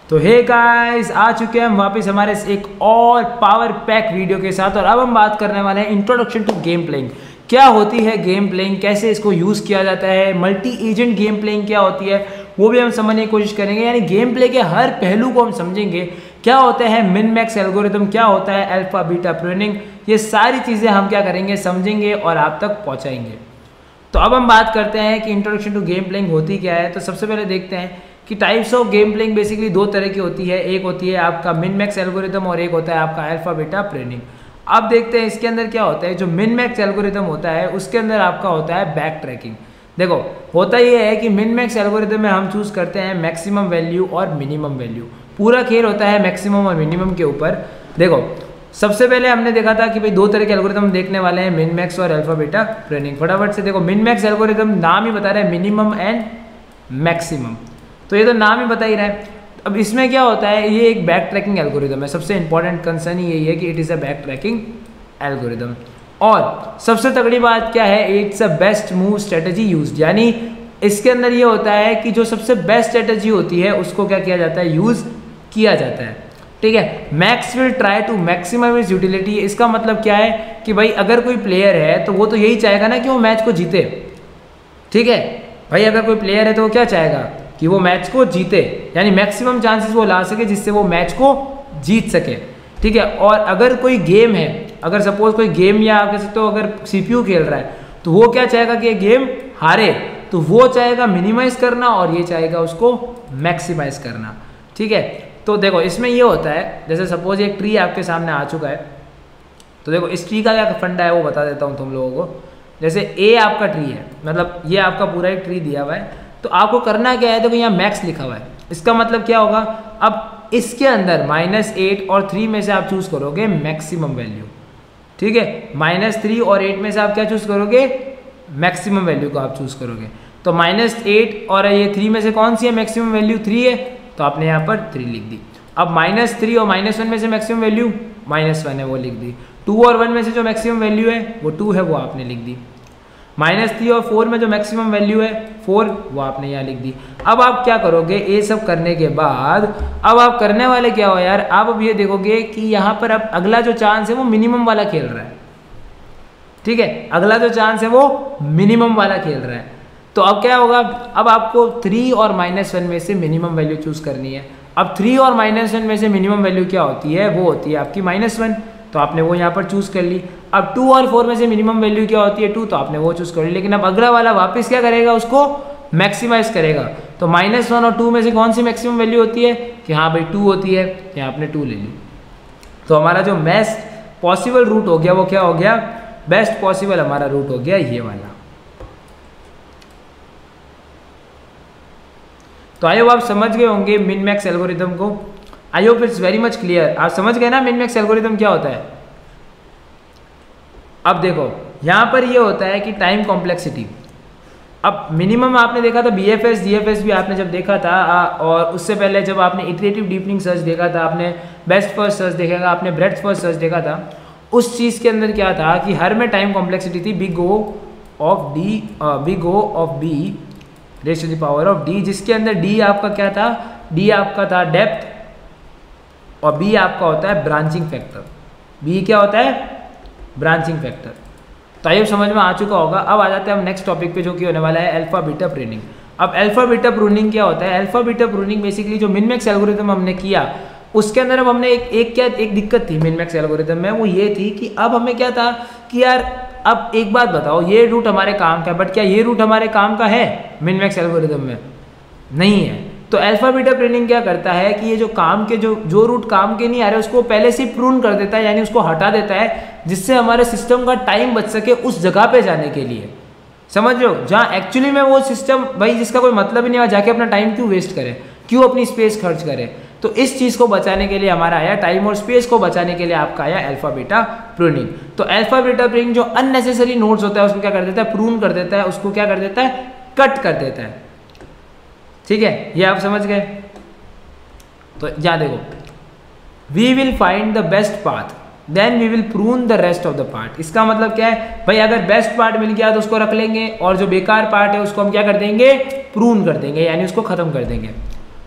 तो hey guys, आ चुके हैं हम वापस हमारे एक और पावर पैक वीडियो के साथ। और अब हम बात करने वाले हैं इंट्रोडक्शन टू गेम प्लेइंग। क्या होती है गेम प्लेइंग, कैसे इसको यूज़ किया जाता है, मल्टी एजेंट गेम प्लेइंग क्या होती है वो भी हम समझने की कोशिश करेंगे। यानी गेम प्ले के हर पहलू को हम समझेंगे। क्या होता है मिन मैक्स एल्गोरिथम, क्या होता है अल्फा बीटा प्रूनिंग, ये सारी चीज़ें हम क्या करेंगे, समझेंगे और आप तक पहुँचाएंगे। तो अब हम बात करते हैं कि इंट्रोडक्शन टू गेम प्लेइंग होती क्या है। तो सबसे पहले देखते हैं कि types of game playing basically दो तरह की होती है। एक होती है आपका मिन मैक्स एल्गोरिथम और एक होता है आपका अल्फा बीटा प्रूनिंग। अब देखते हैं इसके अंदर क्या होता है। जो मिन मैक्स एल्गोरिथम होता है उसके अंदर आपका होता है बैक ट्रैकिंग। देखो होता ये है कि मिन मैक्स एल्गोरिथम में हम चूज़ करते हैं मैक्सिमम वैल्यू और मिनिमम वैल्यू। पूरा खेल होता है मैक्सिमम और मिनिमम के ऊपर। देखो सबसे पहले हमने देखा था कि भाई दो तरह के एल्गोरिथम देखने वाले हैं, मिन मैक्स और अल्फा बीटा प्रूनिंग। फटाफट से देखो, मिन मैक्स एल्गोरिथम नाम ही बता रहा है मिनिमम एंड मैक्सिमम, तो ये तो नाम ही बता ही रहा है। अब इसमें क्या होता है, ये एक बैक ट्रैकिंग एल्गोरिथम है। सबसे इंपॉर्टेंट कंसर्न यही है कि it is a back tracking algorithm. और सबसे तगड़ी बात क्या है, it's a best move strategy use. यानी इसके अंदर ये होता है कि जो सबसे बेस्ट स्ट्रेटजी होती है उसको क्या किया जाता है, यूज़ किया जाता है। ठीक है, max will try to maximum is utility. इसका मतलब क्या है कि भाई अगर कोई प्लेयर है तो वो तो यही चाहेगा ना कि वो मैच को जीते। ठीक है भाई, अगर कोई प्लेयर है तो वो क्या चाहेगा कि वो मैच को जीते, यानी मैक्सिमम चांसेस वो ला सके जिससे वो मैच को जीत सके। ठीक है, और अगर कोई गेम है, अगर सपोज कोई गेम या आप कह सकते हो अगर सीपीयू खेल रहा है तो वो क्या चाहेगा कि ये गेम हारे, तो वो चाहेगा मिनिमाइज करना और ये चाहेगा उसको मैक्सिमाइज करना। ठीक है, तो देखो इसमें ये होता है, जैसे सपोज एक ट्री आपके सामने आ चुका है, तो देखो इस ट्री का क्या फंडा है वो बता देता हूँ तुम लोगों को। जैसे ए आपका ट्री है, मतलब ये आपका पूरा एक ट्री दिया हुआ है, तो आपको करना क्या है, देखो यहाँ मैक्स लिखा हुआ है। इसका मतलब क्या होगा, अब इसके अंदर -8 और 3 में से आप चूज करोगे मैक्सिमम वैल्यू। ठीक है, -3 और 8 में से आप क्या चूज करोगे, मैक्सिमम वैल्यू को आप चूज करोगे। तो -8 और ये 3 में से कौन सी है मैक्सिमम वैल्यू, 3 है, तो आपने यहाँ पर 3 लिख दी। अब -3 और -1 में से मैक्सिमम वैल्यू -1 है, वो लिख दी। 2 और 1 में से जो मैक्सिमम वैल्यू है वो 2 है, वो आपने लिख दी। -3 और 4 में जो मैक्सिमम वैल्यू है 4, वो आपने यहाँ लिख दी। अब आप क्या करोगे, ये सब करने के बाद अब आप करने वाले क्या हो यार, आप अब ये देखोगे कि यहाँ पर अब अगला जो चांस है वो मिनिमम वाला खेल रहा है। ठीक है, अगला जो चांस है वो मिनिमम वाला खेल रहा है। तो अब क्या होगा, अब आपको 3 और -1 में से मिनिमम वैल्यू चूज करनी है। अब 3 और -1 में से मिनिमम वैल्यू क्या होती है, वो होती है आपकी -1, तो आपने वो यहाँ पर चूज कर ली। अब 2 और 4 में से मिनिमम वैल्यू क्या होती है, 2, तो आपने वो चूज कर ली। लेकिन अब अगला वाला वापस क्या करेगा, उसको मैक्सिमाइज करेगा। तो -1 और 2 में से कौन सी मैक्सिमम वैल्यू होती है, कि हाँ भाई 2 होती है, यहाँ आपने 2 ले ली। तो हमारा जो बेस्ट पॉसिबल रूट हो गया वो क्या हो गया, बेस्ट पॉसिबल हमारा रूट हो गया ये वाला। तो आई होप आप समझ गए होंगे मिन मैक्स एल्गोरिथम को। I hope it's very much clear. आप समझ गए ना मिन मैक्स एल्गोरिथम क्या होता है। अब देखो यहाँ पर ये होता है कि टाइम कॉम्प्लेक्सिटी। अब मिनिमम आपने देखा था BFS DFS भी आपने जब देखा था, और उससे पहले जब आपने इटरेटिव डीपनिंग सर्च देखा था, आपने बेस्ट फर्स्ट सर्च देखा था, आपने ब्रेड्थ फर्स्ट सर्च देखा था। उस चीज़ के अंदर क्या था कि हर में टाइम कॉम्प्लेक्सिटी थी big O of B raise to the power of D, जिसके अंदर D आपका क्या था, D आपका था डेप्थ और B आपका होता है ब्रांचिंग फैक्टर। B क्या होता है, ब्रांचिंग फैक्टर। तो ये समझ में आ चुका होगा। अब आ जाते हैं हम नेक्स्ट टॉपिक पे, जो कि होने वाला है अल्फा बीटा प्रूनिंग। अब अल्फा बीटा प्रूनिंग क्या होता है, अल्फा बीटा प्रूनिंग बेसिकली जो मिन मैक्स एल्गोरिथम हमने किया उसके अंदर अब हमने एक दिक्कत थी मिन मैक्स एल्गोरिथम में, वो ये थी कि अब हमें क्या था कि यार अब एक बात बताओ, ये रूट हमारे काम का है, बट क्या ये रूट हमारे काम का है मिन मैक्स एल्गोरिथम में, नहीं है। तो अल्फा बीटा प्रूनिंग क्या करता है कि ये जो काम के जो रूट काम के नहीं आ रहे उसको पहले से प्रून कर देता है, यानी उसको हटा देता है, जिससे हमारे सिस्टम का टाइम बच सके उस जगह पे जाने के लिए। समझ लो, जहाँ एक्चुअली में वो सिस्टम भाई जिसका कोई मतलब ही नहीं, जाके अपना टाइम क्यों वेस्ट करे, क्यों अपनी स्पेस खर्च करे। तो इस चीज़ को बचाने के लिए हमारा आया, टाइम और स्पेस को बचाने के लिए आपका आया अल्फा बीटा प्रूनिंग। तो अल्फा बीटा प्रूनिंग जो अननेसेसरी नोड्स होता है उसको क्या कर देता है, प्रून कर देता है, उसको क्या कर देता है, कट कर देता है। ठीक है, ये आप समझ गए। तो यहाँ देखो, we will find the best path then we will prune the rest of the part. इसका मतलब क्या है भाई, अगर बेस्ट पार्ट मिल गया तो उसको रख लेंगे और जो बेकार पार्ट है उसको हम क्या कर देंगे, प्रून कर देंगे, यानी उसको खत्म कर देंगे।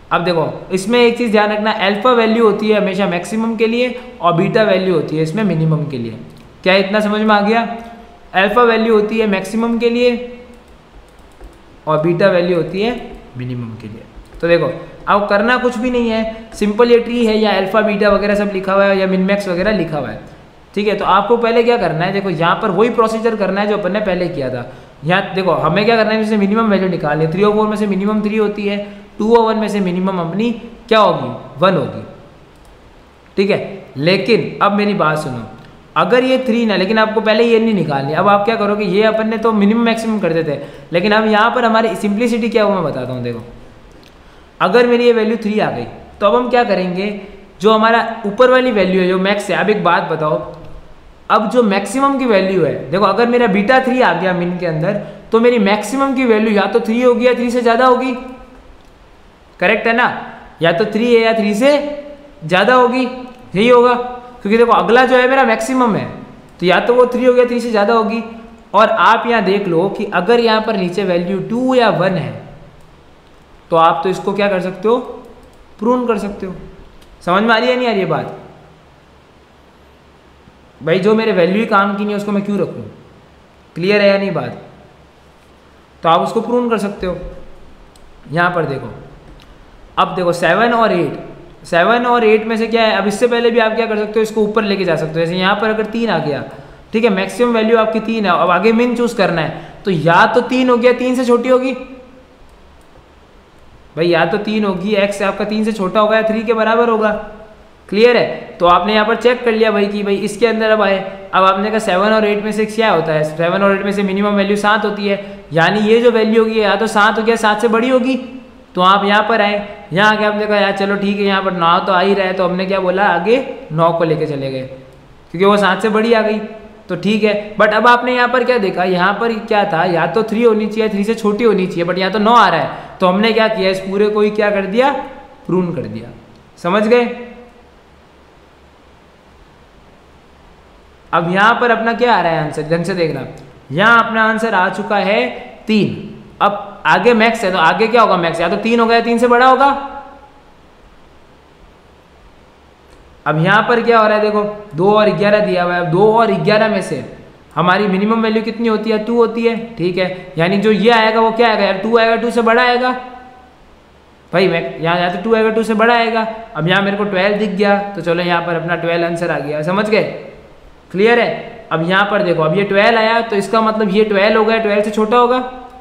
अब देखो इसमें एक चीज़ ध्यान रखना, अल्फा वैल्यू होती है हमेशा मैक्सिमम के लिए और बीटा वैल्यू होती है इसमें मिनिमम के लिए। क्या इतना समझ में आ गया? अल्फा वैल्यू होती है मैक्सिमम के लिए और बीटा वैल्यू होती है मिनिमम के लिए। तो देखो अब करना कुछ भी नहीं है, सिंपल ये ट्री है, या अल्फा बीटा वगैरह सब लिखा हुआ है या मिन मैक्स वगैरह लिखा हुआ है, ठीक है। तो आपको पहले क्या करना है, देखो यहाँ पर वही प्रोसीजर करना है जो अपन ने पहले किया था। यहाँ देखो हमें क्या करना है, जैसे मिनिमम वैल्यू निकालनी है, 3 और 4 में से मिनिमम 3 होती है, 2 और 1 में से मिनिमम अपनी क्या होगी, 1 होगी, ठीक है। लेकिन अब मेरी बात सुनो, अगर ये 3 ना, लेकिन आपको पहले ये नहीं निकालनी। अब आप क्या करोगे, ये अपन ने तो मिनिमम मैक्सिमम कर देते हैं, लेकिन अब यहाँ पर हमारी सिंप्लिसिटी क्या है वो मैं बताता हूँ। देखो अगर मेरी ये वैल्यू 3 आ गई तो अब हम क्या करेंगे, जो हमारा ऊपर वाली वैल्यू है जो मैक्स है, अब एक बात बताओ, अब जो मैक्सिमम की वैल्यू है, देखो अगर मेरा बीटा 3 आ गया मिन के अंदर, तो मेरी मैक्सिमम की वैल्यू या तो 3 होगी या 3 से ज़्यादा होगी, करेक्ट है ना? या तो 3 है या 3 से ज़्यादा होगी, यही होगा, क्योंकि देखो अगला जो है मेरा मैक्सिमम है, तो या तो वो 3 हो गया 3 से ज़्यादा होगी। और आप यहाँ देख लो कि अगर यहाँ पर नीचे वैल्यू 2 या 1 है तो आप तो इसको क्या कर सकते हो, प्रूव कर सकते हो। समझ में आ रही है नहीं आ रही है बात? भाई जो मेरे वैल्यू ही काम की नहीं है उसको मैं क्यों रखूँ? क्लियर है या नहीं बात? तो आप उसको प्रूव कर सकते हो। यहाँ पर देखो, अब देखो 7 और 8 में से क्या है, अब इससे पहले भी आप क्या कर सकते हो, इसको ऊपर लेके जा सकते हो। जैसे यहाँ पर अगर 3 आ गया, ठीक है, मैक्सिमम वैल्यू आपकी 3 है, अब आगे मिन चूज करना है, तो या तो 3 हो गया 3 से छोटी होगी, भाई या तो 3 होगी, x आपका 3 से छोटा होगा या 3 के बराबर होगा, क्लियर है। तो आपने यहाँ पर चेक कर लिया भाई कि भाई इसके अंदर अब आए, अब आपने कहा 7 और 8 में से क्या होता है, 7 और 8 में से मिनिमम वैल्यू 7 होती है, यानी ये जो वैल्यू होगी या तो 7 हो गया 7 से बड़ी होगी। तो आप यहाँ पर आए, यहाँ आके आपने कहा यार चलो ठीक है, यहाँ पर 9 तो आ ही रहा है, तो हमने क्या बोला, आगे 9 को लेके चले गए, क्योंकि वो 7 से बड़ी आ गई, तो ठीक है। बट अब आपने यहाँ पर क्या देखा, यहाँ पर क्या था, या तो 3 होनी चाहिए, 3 से छोटी होनी चाहिए, बट यहाँ तो 9 आ रहा है, तो हमने क्या किया, इस पूरे को ही क्या कर दिया, प्रून कर दिया। समझ गए? अब यहाँ पर अपना क्या आ रहा है आंसर, ढंग से देखना, यहाँ अपना आंसर आ चुका है 3। अब आगे मैक्स है, तो आगे क्या होगा, मैक्स या तो 3 होगा या 3 से बड़ा होगा। अब यहाँ पर क्या हो रहा है, देखो 2 और 11 दिया हुआ है, 2 और 11 में से हमारी मिनिमम वैल्यू कितनी होती है, 2 होती है, ठीक है। यानी जो ये आएगा वो क्या आएगा यार, 2 आएगा, 2 से बड़ा आएगा भाई, मैं यहाँ या तो 2 आएगा 2 से बड़ा आएगा। अब यहाँ मेरे को 12 दिख गया, तो चलो यहाँ पर अपना 12 आंसर आ गया। समझ गए? क्लियर है? अब यहाँ पर देखो, अब ये 12 आया, तो इसका मतलब ये 12 होगा, 12 से छोटा होगा,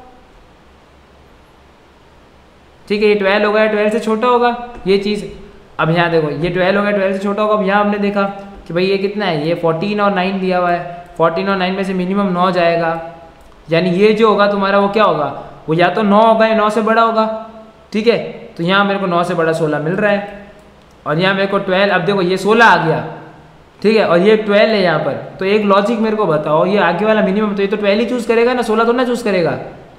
ठीक है, ये 12 होगा 12 से छोटा होगा ये चीज़। अब यहाँ देखो ये 12 होगा 12 से छोटा होगा। अब यहाँ हमने देखा कि भाई ये कितना है, ये 14 और 9 दिया हुआ है, 14 और 9 में से मिनिमम 9 जाएगा, यानी ये जो होगा तुम्हारा वो क्या होगा, वो या तो 9 होगा या 9 से बड़ा होगा, ठीक है। तो यहाँ मेरे को 9 से बड़ा 16 मिल रहा है, और यहाँ मेरे को 12, अब देखो ये 16 आ गया, ठीक है, और ये 12 है यहाँ पर। तो एक लॉजिक मेरे को बताओ, ये आगे वाला मिनिमम, तो ये तो 12 ही चूज करेगा ना, 16 तो ना चूज करेगा।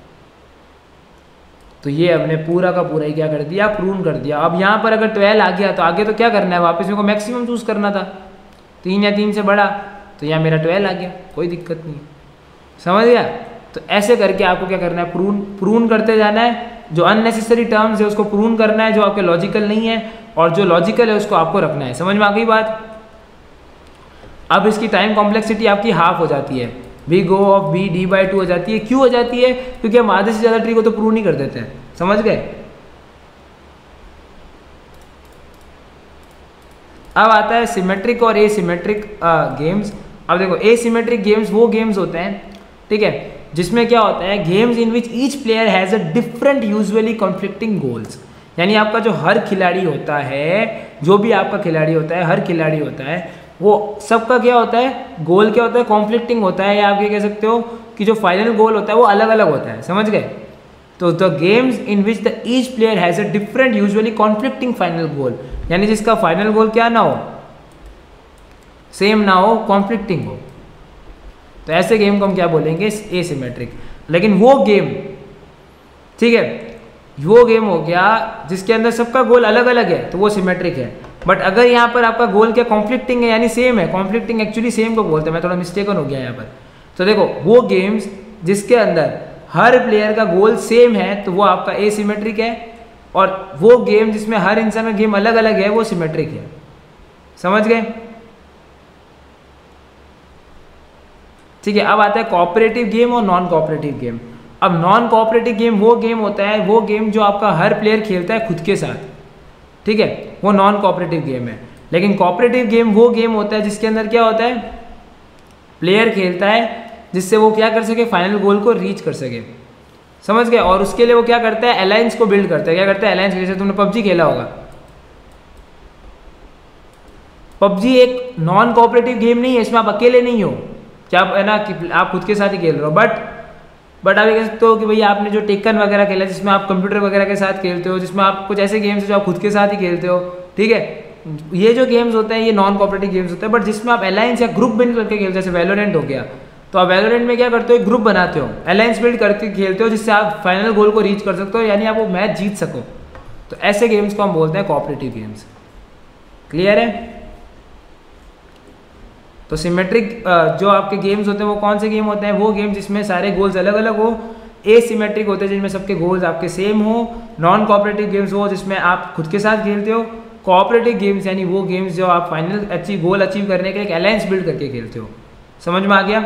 तो ये हमने पूरा का पूरा ही क्या कर दिया, प्रूव कर दिया। अब यहाँ पर अगर 12 आ गया तो आगे तो क्या करना है, वापस मेरे को मैक्सिमम चूज करना था, 3 या 3 से बड़ा, तो यहाँ मेरा 12 आ गया, कोई दिक्कत नहीं। समझ गया? तो ऐसे करके आपको क्या करना है, प्रूव करते जाना है। जो अननेसेसरी टर्म्स है उसको प्रूव करना है, जो आपके लॉजिकल नहीं है, और जो लॉजिकल है उसको आपको रखना है। समझ में आ गई बात? अब इसकी टाइम कॉम्प्लेक्सिटी आपकी हाफ हो जाती है, we go of B d/2 हो जाती है। क्यों हो जाती है? क्योंकि हम आधे से ज़्यादा ट्री को तो प्रूव नहीं कर देते हैं। समझ गए? अब आता है सिमेट्रिक और एसिमेट्रिक गेम्स। अब देखो एसिमेट्रिक गेम्स वो गेम्स होते हैं, ठीक है, जिसमें क्या होता है, games in which each player has a different usually conflicting goals. यानी आपका जो हर खिलाड़ी होता है, जो भी आपका खिलाड़ी होता है, हर खिलाड़ी होता है, वो सबका क्या होता है, गोल क्या होता है, कॉन्फ्लिक्टिंग होता है, या आप ये कह सकते हो कि जो फाइनल गोल होता है वो अलग अलग होता है। समझ गए? तो the games in which the each player has a different usually conflicting final goal, यानी जिसका फाइनल गोल क्या ना हो, सेम ना हो, कॉन्फ्लिक्टिंग हो, तो ऐसे गेम को हम क्या बोलेंगे, एसिमेट्रिक। लेकिन वो गेम, ठीक है, वो गेम हो गया जिसके अंदर सबका गोल अलग अलग है, तो वो सिमेट्रिक है। बट अगर यहाँ पर आपका गोल क्या कॉन्फ्लिक्टिंग है, यानी सेम है, कॉन्फ्लिक्टिंग एक्चुअली सेम को बोलते हैं, मैं थोड़ा मिस्टेकन हो गया यहाँ पर। तो देखो वो गेम्स जिसके अंदर हर प्लेयर का गोल सेम है, तो वो आपका एसिमेट्रिक है। और वो गेम जिसमें हर इंसान का गेम अलग अलग है वो सिमेट्रिक है। समझ गए? ठीक है, अब आता है कोऑपरेटिव गेम और नॉन कोऑपरेटिव गेम। अब नॉन कोऑपरेटिव गेम वो गेम होता है, वो गेम जो आपका हर प्लेयर खेलता है खुद के साथ, ठीक है, वो नॉन कोऑपरेटिव गेम है। लेकिन कोऑपरेटिव गेम वो गेम होता है जिसके अंदर क्या होता है, प्लेयर खेलता है जिससे वो क्या कर सके, फाइनल गोल को रीच कर सके। समझ गए? और उसके लिए वो क्या करता है, अलायंस को बिल्ड करता है। क्या करता है, अलायंस। जैसे तुमने पबजी खेला होगा, पबजी एक नॉन कोऑपरेटिव गेम नहीं है, इसमें आप अकेले नहीं हो, क्या आप है ना कि आप खुद के साथ ही खेल रहे हो। बट आप ये कह सकते हो कि भैया आपने जो टेकन वगैरह खेला जिसमें आप कंप्यूटर वगैरह के साथ खेलते हो, जिसमें आप कुछ ऐसे गेम्स है जो आप खुद के साथ ही खेलते हो, ठीक है, ये जो गेम्स होते हैं ये नॉन कोऑपरेटिव गेम्स होते हैं। बट जिसमें आप अलायंस या ग्रुप बिल्ड करके खेलते हो, जैसे वैलोरेंट हो गया, तो आप वैलोरेंट में क्या करते हो, एक ग्रुप बनाते हो, अलायंस बिल्ड करके खेलते हो जिससे आप फाइनल गोल को रीच कर सकते हो, यानी आप वो मैच जीत सको। तो ऐसे गेम्स को हम बोलते हैं कोऑपरेटिव गेम्स। क्लियर है? तो सिमेट्रिक जो आपके गेम्स होते हैं वो कौन से गेम होते हैं, वो गेम जिसमें सारे गोल्स अलग अलग हो। एसिमेट्रिक होते हैं जिनमें सबके गोल्स आपके सेम हो। नॉन कोऑपरेटिव गेम्स हो जिसमें आप खुद के साथ खेलते हो। कोऑपरेटिव गेम्स यानी वो गेम्स जो आप फाइनल गोल अचीव करने के लिए एक अलायंस बिल्ड करके खेलते हो। समझ में आ गया?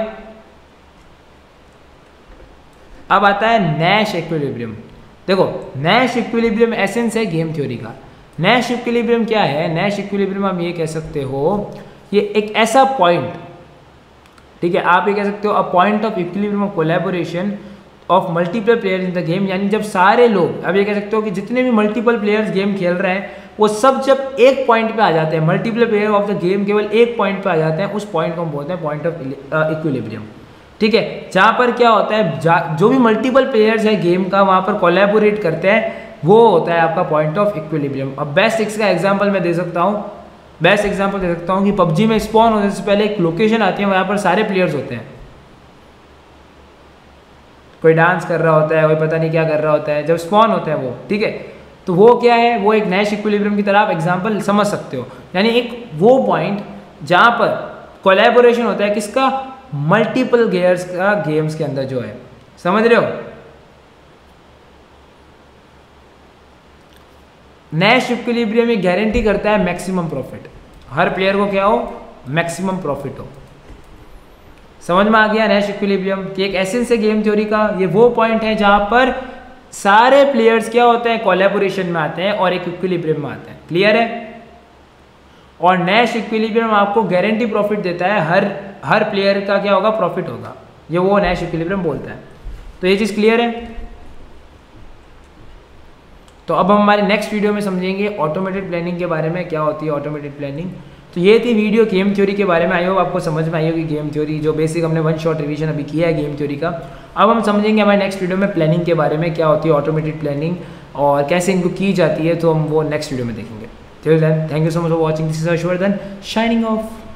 अब आता है नैश इक्विलिब्रियम। देखो, नैश इक्विलिब्रियम एसेंस है गेम थ्योरी का। नैश इक्विलिब्रियम क्या है? नैश इक्विलिब्रियम हम ये कह सकते हो, ये एक ऐसा पॉइंट, ठीक है, आप ये कह सकते हो a point of equilibrium of collaboration of multiple players in the game. यानी जब सारे लोग, अब ये कह सकते हो कि जितने भी मल्टीपल प्लेयर्स गेम खेल रहे हैं वो सब जब एक पॉइंट पे आ जाते हैं, multiple player of the game केवल एक पॉइंट पे आ जाते हैं, उस पॉइंट को हम बोलते हैं पॉइंट ऑफ इक्विलिब्रियम। ठीक है, जहाँ पर क्या होता है, जो भी मल्टीपल प्लेयर्स है गेम का वहाँ पर कोलैबोरेट करते हैं, वो होता है आपका पॉइंट ऑफ इक्विलिब्रियम। अब बेस्ट इसका एग्जाम्पल मैं दे सकता हूँ, बेस्ट एग्जांपल दे सकता हूँ कि पबजी में स्पॉन होने से पहले एक लोकेशन आती है, वहाँ पर सारे प्लेयर्स होते हैं, कोई डांस कर रहा होता है, कोई पता नहीं क्या कर रहा होता है, जब स्पॉन होता है वो, ठीक है, तो वो क्या है, वो एक नैश इक्विलिब्रियम की तरह आप एग्जांपल समझ सकते हो। यानी एक वो पॉइंट जहाँ पर कोलैबोरेशन होता है किसका, मल्टीपल गेयर्स का गेम्स के अंदर जो है, समझ रहे हो। नैश इक्विलिब्रियम ये गारंटी करता है मैक्सिमम प्रॉफिट, हर प्लेयर को क्या हो, मैक्सिमम प्रॉफिट हो। समझ में आ गया नैश इक्विलिब्रियम कि एक एसेंस है गेम थ्योरी का, ये वो पॉइंट है जहां पर सारे प्लेयर्स क्या होते हैं, कोलैबोरेशन में आते हैं और एक इक्विलिब्रियम में आते हैं। क्लियर है? और नैश इक्विलिब्रियम आपको गारंटी प्रॉफिट देता है, हर प्लेयर का क्या होगा, प्रॉफिट होगा, ये वो नैश इक्विलिब्रियम बोलता है। तो ये चीज़ क्लियर है। तो अब हम हमारे नेक्स्ट वीडियो में समझेंगे ऑटोमेटेड प्लानिंग के बारे में, क्या होती है ऑटोमेटेड प्लानिंग। तो ये थी वीडियो गेम थ्योरी के बारे में। आई होप आपको समझ में आई होगी गेम थ्योरी, जो बेसिक हमने वन शॉट रिवीजन अभी किया है गेम थ्योरी का। अब हम समझेंगे हमारे नेक्स्ट वीडियो में प्लानिंग के बारे में, क्या होती है ऑटोमेटेड प्लानिंग और कैसे इनको की जाती है, तो हम वो नेक्स्ट वीडियो में देखेंगे। Till then, thank you so much for watching, this is Harshvardhan signing of.